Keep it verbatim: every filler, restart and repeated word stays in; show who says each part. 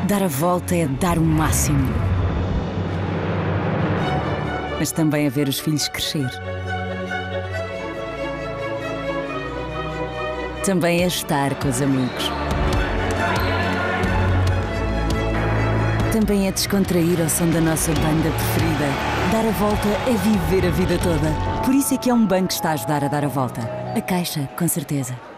Speaker 1: Dar a volta é dar o máximo. Mas também é ver os filhos crescer. Também é estar com os amigos. Também é descontrair ao som da nossa banda preferida. Dar a volta é viver a vida toda. Por isso é que é um banco que está a ajudar a dar a volta. A Caixa, com certeza.